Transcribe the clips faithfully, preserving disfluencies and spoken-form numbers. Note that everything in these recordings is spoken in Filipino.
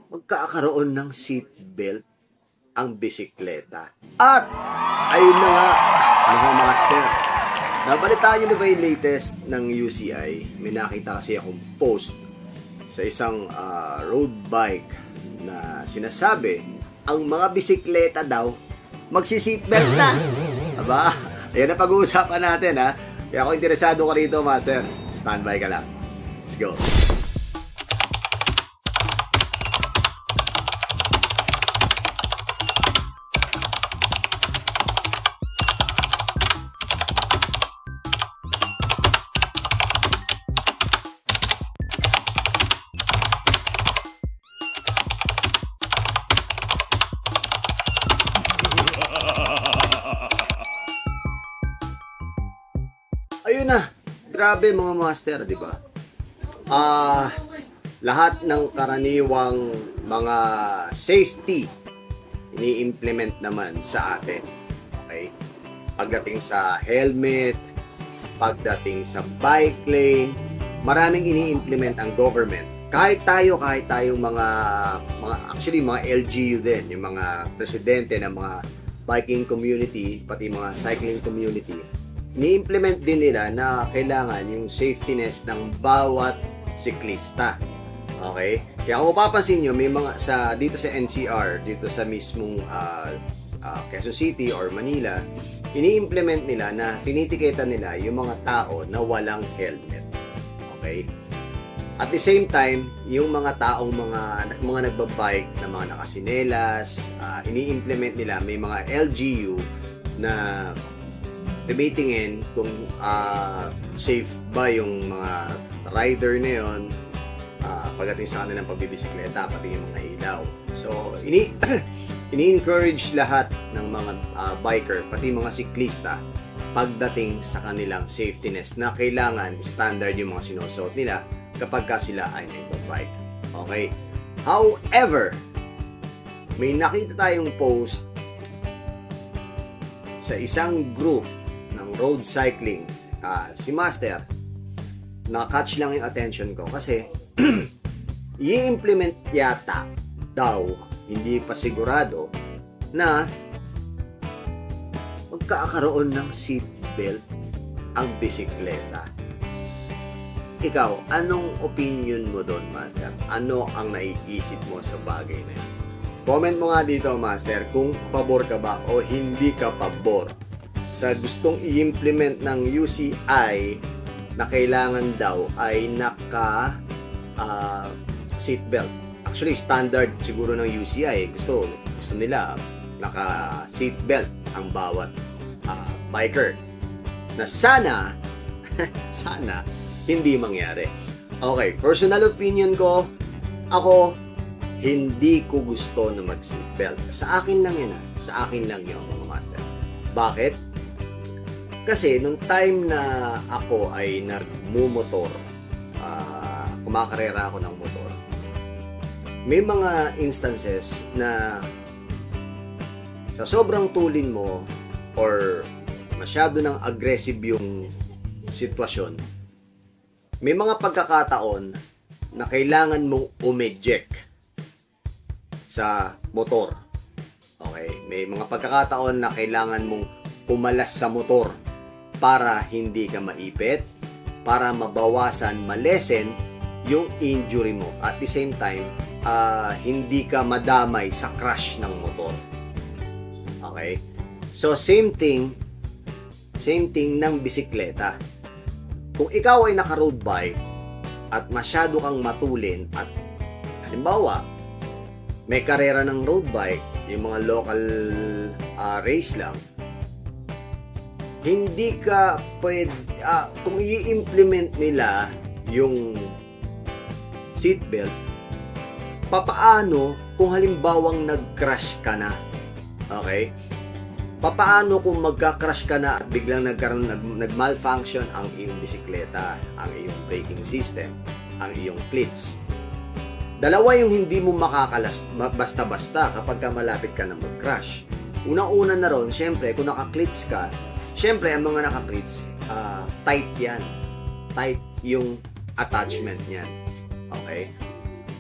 magkakaroon ng seatbelt ang bisikleta. At, ayun na nga, mga master. Nabalitaan nyo na ba yung latest ng U C I? May nakita kasi akong post sa isang uh, road bike na sinasabi, ang mga bisikleta daw, magsi-seatbelt na. Aba, ayan na pag-uusapan natin ha. Kaya kung interesado ka rito, master, standby ka lang. Let's go. Ayun na, grabe mga master, di ba? Ah, uh, lahat ng karaniwang mga safety ini-implement naman sa atin. Okay? Pagdating sa helmet, pagdating sa bike lane, maraming ini-implement ang government. Kahit tayo, kahit tayong mga, mga actually mga L G U din, yung mga presidente ng mga biking community, pati mga cycling community, ni-implement din nila na kailangan yung safetyness ng bawat siklista. Okay? Kaya kung mapapansin nyo, may mga sa dito sa N C R, dito sa mismong uh, uh, Quezon City or Manila, ini-implement nila na tinitiketa nila yung mga tao na walang helmet. Okay? At the same time, yung mga taong mga mga nagbabike na mga nakasinelas, uh, ini-implement nila, may mga L G U na debatingin kung uh, safe ba yung mga rider na yun uh, pagdating sa kanilang pagbibisikleta, pati yung mga ilaw. So, ini ini-encourage lahat ng mga uh, biker, pati mga siklista, pagdating sa kanilang safetyness na kailangan standard yung mga sinusuot nila kapag ka sila ay nagbabike. Okay? However, may nakita tayong post sa isang group ng road cycling, uh, si Master, na-catch lang yung attention ko kasi i-implement yata daw, hindi pa sigurado, na magkakaroon ng seatbelt ang bisikleta. Ikaw, anong opinion mo doon, Master? Ano ang naiisip mo sa bagay na yun? Comment mo nga dito, Master, kung pabor ka ba o hindi ka pabor sa gustong i-implement ng U C I na kailangan daw ay naka uh, seatbelt. Actually, standard siguro ng U C I. Gusto, gusto nila naka seatbelt ang bawat uh, biker. Na sana, sana, hindi mangyari. Okay, personal opinion ko, ako, hindi ko gusto na mag-seatbelt. Sa akin lang yan, ha? Sa akin lang yun, mga master. Bakit? Kasi nung time na ako ay nagmumotor, uh, kumakarera ako ng motor, may mga instances na sa sobrang tulin mo or masyado ng aggressive yung sitwasyon, may mga pagkakataon na kailangan mong umeject sa motor. Okay? May mga pagkakataon na kailangan mong pumalas sa motor para hindi ka maipit, para mabawasan, malesen yung injury mo. At the same time, uh, hindi ka madamay sa crash ng motor. Okay? So, same thing, same thing ng bisikleta. Kung ikaw ay naka-road bike at masyado kang matulin at halimbawa, may karera ng road bike, yung mga local uh, race lang, hindi ka pwede, uh, kung i-implement nila yung seatbelt, papaano kung halimbawang nag-crash ka na? Okay? Papaano kung magka-crash ka na at biglang nagkaroon, nag, nag-malfunction ang iyong bisikleta, ang iyong braking system, ang iyong cleats? Dalawa yung hindi mo makakalas basta-basta kapag ka malapit ka na mag-crash. Unang-una na ron, syempre, kung naka-cleats ka, syempre, ang mga naka-cleats, uh, tight yan. Tight yung attachment niyan. Okay?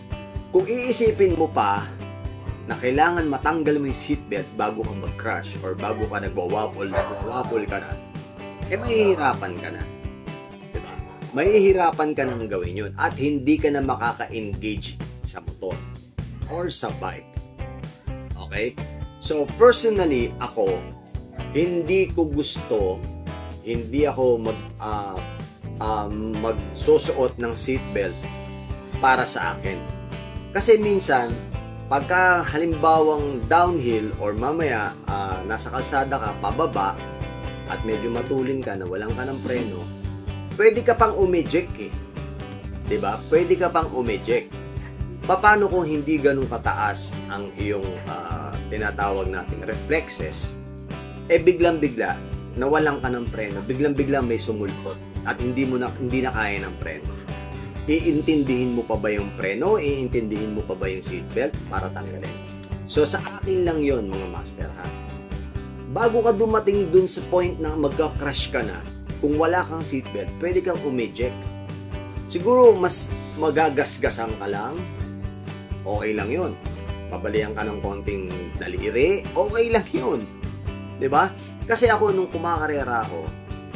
Kung iisipin mo pa na kailangan matanggal mo yung seatbelt bago ka mag-crash or bago ka nagwawabol, nagwawabol ka na, eh mahihirapan ka na. Diba? Mahihirapan ka nang gawin yun at hindi ka na makaka-engage sa motor or sa bike. Okay? So, personally, ako, hindi ko gusto, hindi ako mag, uh, uh, magsusuot ng seatbelt para sa akin. Kasi minsan, pagka halimbawang downhill or mamaya uh, nasa kalsada ka, pababa, at medyo matulin ka na walang ka ng preno, pwede ka pang umeject eh. Diba? Pwede ka pang umeject. Paano kung hindi ganun kataas ang iyong uh, tinatawag nating reflexes, eh biglang-bigla, nawalan ka ng preno, biglang-biglang may sumulpot at hindi mo na, hindi na kaya ng preno. Iintindihin mo pa ba yung preno? Iintindihin mo pa ba yung seatbelt para tanggalin? So, sa akin lang yon mga master, ha? Bago ka dumating dun sa point na magka-crash ka na, kung wala kang seatbelt, pwede kang umeject. Siguro, mas magagasgasan ka lang, okay lang yon. Pabalihan ka ng konting daliri, okay lang yun. Diba? Kasi ako, nung kumakarera ako,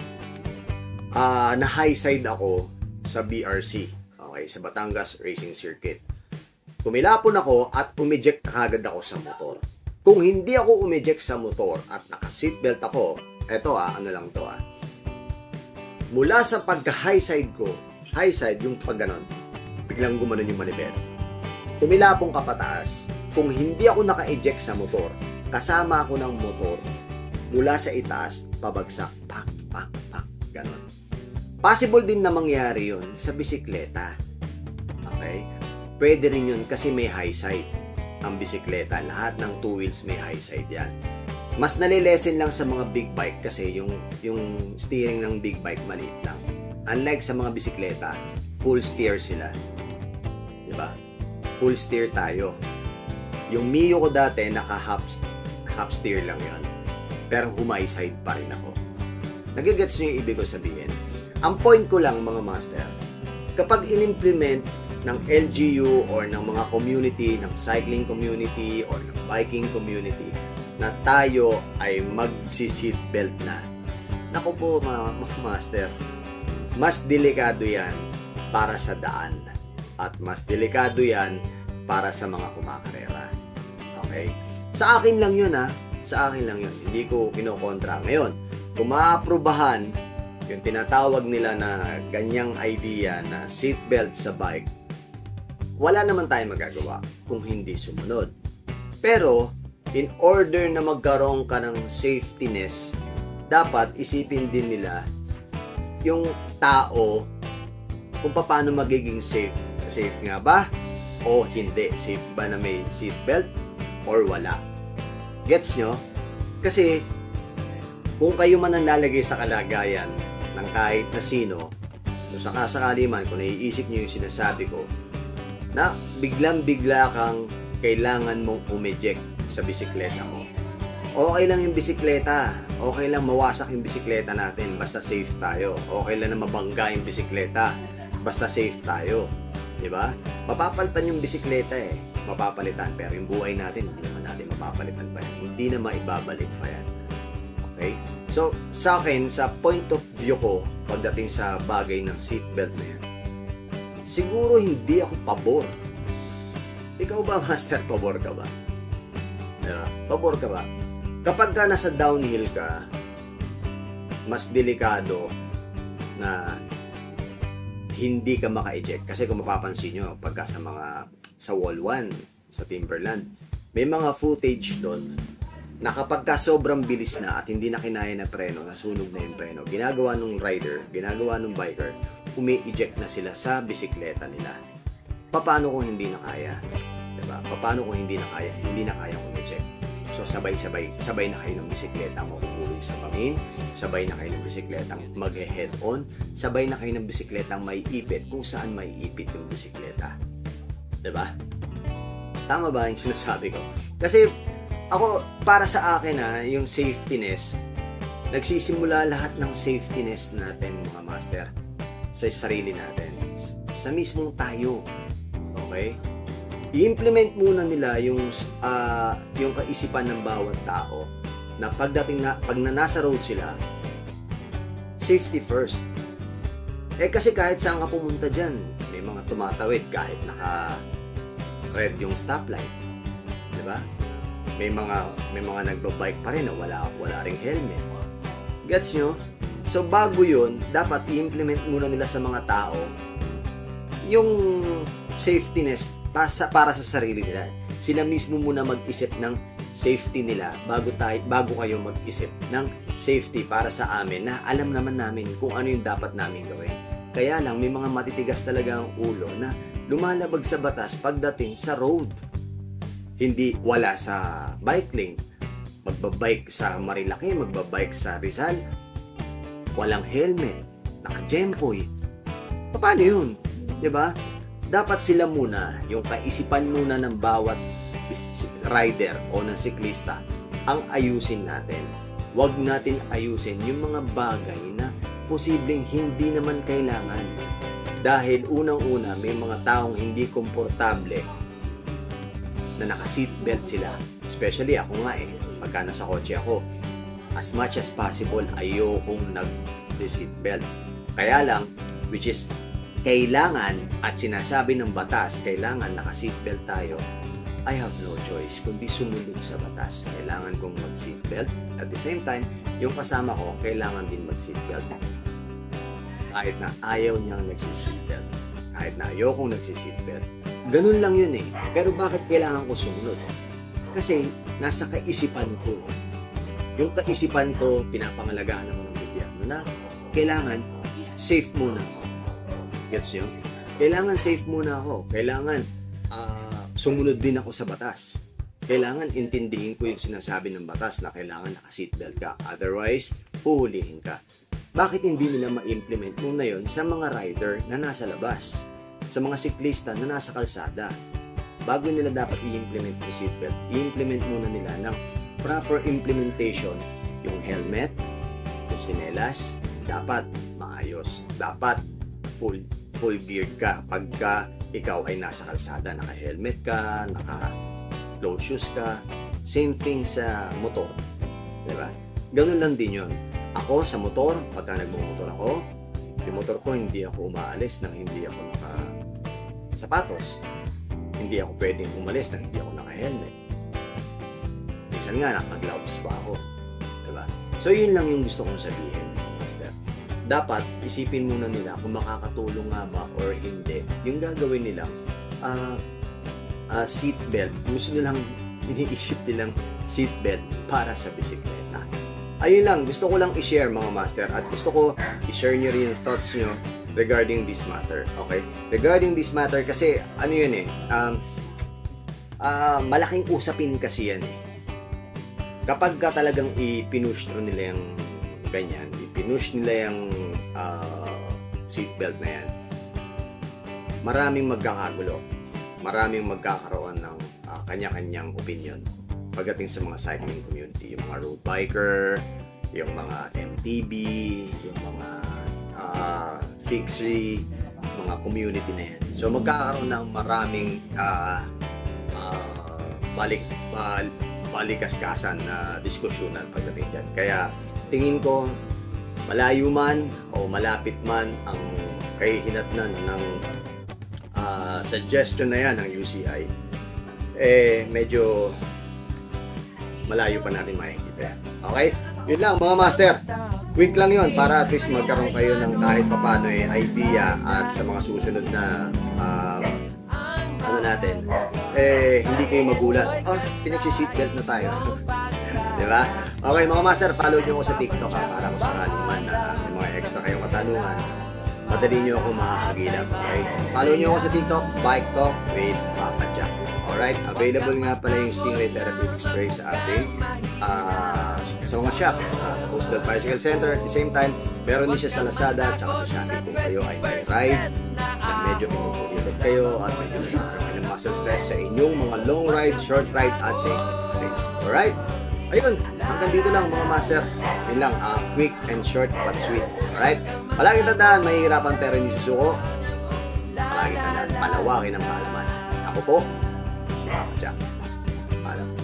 uh, na high side ako sa B R C. Okay, sa Batangas Racing Circuit. Kumilapon ako at umeject kagad ako sa motor. Kung hindi ako umeject sa motor at naka-seatbelt ako, eto ah, ano lang to ah. Mula sa pagka-high side ko, high side yung pag ganon, biglang gumanon yung manibela. Kumilapon ka pataas. Kung hindi ako naka-eject sa motor, kasama ako ng motor, mula sa itaas, pabagsak, pak, pak, pak, ganon. Possible din na mangyari yun sa bisikleta. Okay? Pwede rin yun kasi may high side ang bisikleta. Lahat ng two wheels may high side yan. Mas nalilesen lang sa mga big bike kasi yung, yung steering ng big bike maliit lang. Unlike sa mga bisikleta, full steer sila. Diba? Full steer tayo. Yung Mio ko dati, naka half, half steer lang yun. Pero humay side pa rin ako. Nagigets nyo yung ibig ko sabihin? Ang point ko lang mga master, kapag in-implement ng L G U or ng mga community, ng cycling community or ng biking community, na tayo ay mag-seatbelt na. Naku po mga, mga master, mas delikado yan para sa daan at mas delikado yan para sa mga kumakarera. Okay? Sa akin lang yun ha, sa akin lang yun. Hindi ko kinokontra. Ngayon, kung maaprubahan yung tinatawag nila na ganyang idea na seatbelt sa bike, wala naman tayong magagawa kung hindi sumunod. Pero, in order na magkaroon ka ng safetyness, dapat isipin din nila yung tao kung paano magiging safe. Safe nga ba? O hindi? Safe ba na may seatbelt? Or wala? Gets nyo? Kasi, kung kayo man ang lalagay sa kalagayan ng kahit na sino, kung sakasakali man, kung naiisip nyo yung sinasabi ko, na biglang-bigla kang kailangan mong umeject sa bisikleta mo. Okay lang yung bisikleta. Okay lang mawasak yung bisikleta natin. Basta safe tayo. Okay lang na mabangga yung bisikleta. Basta safe tayo. Diba? Mapapalitan yung bisikleta eh. Mapapalitan. Pero yung buhay natin, hindi naman natin mapapalitan pa yan. Hindi na maibabalik pa yan. Okay? So, sa akin, sa point of view ko, pagdating sa bagay ng seatbelt na yan, siguro hindi ako pabor. Ikaw ba, master, pabor ka ba? Diba? Pabor ka ba? Kapag ka nasa downhill ka, mas delikado na hindi ka maka-eject. Kasi kung mapapansin nyo, pagka sa mga sa wall one, sa Timberland, may mga footage doon na kapag ka sobrang bilis na at hindi na kinaya na preno, nasunog na yung preno, ginagawa nung rider, ginagawa nung biker, umi-eject na sila sa bisikleta nila. Paano kung hindi na kaya? Diba? Paano kung hindi na kaya? Hindi na kaya umi-eject. So sabay-sabay, sabay na kayo ng bisikleta mahuhulog sa bangin, sabay na kayo ng bisikleta mag-head on, sabay na kayo ng bisikleta may ipit kung saan may ipit yung bisikleta. Diba? Tama ba yung sinasabi ko? Kasi ako, para sa akin ha, yung safetyness, nagsisimula lahat ng safetyness natin mga master sa sarili natin, sa mismong tayo. Okay? i-implement muna nila yung uh, yung kaisipan ng bawat tao na pagdating na pag na nasa road sila, safety first. Eh kasi kahit saan ka pumunta dyan, may mga tumatawid kahit naka red yung stoplight, di ba? May mga may mga nagbo-bike pa rin na wala wala ring helmet. Gets nyo? So bago yun, dapat i-implement muna nila sa mga tao yung safetyness para sa, para sa sarili nila. Sila mismo muna mag-isip ng safety nila bago tayo bago kayo mag-isip ng safety para sa amin na alam naman namin kung ano yung dapat namin gawin. Kaya lang may mga matitigas talaga ang ulo na lumalabag sa batas pagdating sa road. Hindi wala sa bike lane, magbabike sa Marilaki, magbabike sa Rizal, walang helmet, naka-jempoy. Paano yun? Diba? Dapat sila muna, yung kaisipan muna ng bawat rider o ng siklista ang ayusin natin. Huwag natin ayusin yung mga bagay na posibleng hindi naman kailangan. Dahil unang-una, may mga taong hindi komportable na naka-seatbelt sila. Especially ako nga eh, pagka nasa kotse ako, as much as possible, ayokong nag-seatbelt. Kaya lang, which is, kailangan at sinasabi ng batas, kailangan naka-seatbelt tayo, I have no choice kundi sumunod sa batas. Kailangan kong mag-seatbelt. At the same time, yung kasama ko, kailangan din mag-seatbelt. Kahit na ayaw niyang nagsi-seatbelt. Kahit na ayaw kong nagsi-seatbelt. Ganun lang yun eh. Pero bakit kailangan ko sumunod? Kasi nasa kaisipan ko. Yung kaisipan ko, pinapangalagaan ako ng gobyerno na kailangan safe muna ako. Gets nyo? Kailangan safe muna ako. Kailangan uh, sumunod din ako sa batas. Kailangan intindihin ko yung sinasabi ng batas na kailangan naka-seatbelt ka. Otherwise, huhulihin ka. Bakit hindi nila ma-implement muna yun sa mga rider na nasa labas? Sa mga siklista na nasa kalsada? Bago nila dapat i-implement yung seatbelt, i-implement muna nila ng proper implementation. Yung helmet, yung sinelas, dapat maayos. Dapat full full geared ka pagka ikaw ay nasa kalsada. Naka-helmet ka, naka-close shoes ka. Same thing sa motor. Diba? Ganun lang din yun. Ako sa motor, pagka nagmumotor ako, yung motor ko hindi ako umaalis nang hindi ako naka-sapatos. Hindi ako pwedeng umalis nang hindi ako naka-helmet. Minsan nga, naka-gloves pa ako. Diba? So, yun lang yung gusto kong sabihin, Master. Dapat, isipin muna nila kung makakatulong nga ba or hindi. Yung gagawin nilang uh, uh, seatbelt. Gusto nilang, iniisip nilang seatbelt para sa bisikleta. Ayun lang, gusto ko lang i-share mga Master at gusto ko i-share nyo rin yung thoughts nyo regarding this matter. Okay? Regarding this matter kasi ano yun eh, um, uh, malaking usapin kasi yan eh. Kapag ka talagang i-pinush nila yung ganyan, i-pinush nila yung uh, seatbelt na yan, maraming magkakagulo, maraming magkakaroon ng uh, kanya-kanyang opinion pagdating sa mga cycling community, yung mga road biker, yung mga M T B, yung mga uh, fixery, mga community na yan. So magkakaroon ng maraming uh, uh, balik, bal, balikaskasan na diskusyonan pagdating dyan. Kaya tingin ko, malayo man o malapit man ang kahihinatnan ng uh, suggestion na yan ng U C I, eh medyo malayo pa natin makikita. Okay? Yun lang mga Master. Quick lang yun para at least magkaroon kayo ng kahit papano eh, idea at sa mga susunod na uh, ano natin, eh hindi kayo magulat. Oh, pinagsi-seatbelt na tayo. Diba? Okay mga Master, follow nyo ako sa TikTok ha, para kung sakali man na uh, mga extra kayong katanungan, madali nyo ako makakagilap. Okay? Follow nyo ako sa TikTok, Bike Talk with Papa Jack. Alright, available nga pala yung Stingray Therapeutic Spray sa ating uh, sa mga shop, uh, Coastal Bicycle Center. At the same time, meron din siya sa Lazada at saka sa Shopee kung kayo ay may ride na medyo pinupulitot kayo at medyo nagkakaroon ng muscle stress sa inyong mga long ride, short ride at safe race. Alright? Ayun, hanggang dito lang mga Master. Yun lang, uh, quick and short but sweet. Alright? Palagi tandaan, mahihirapan pero hindi susuko. Palagi tandaan, palawakin ang kaalaman. Ako po, mga ka-Jack. Paalam.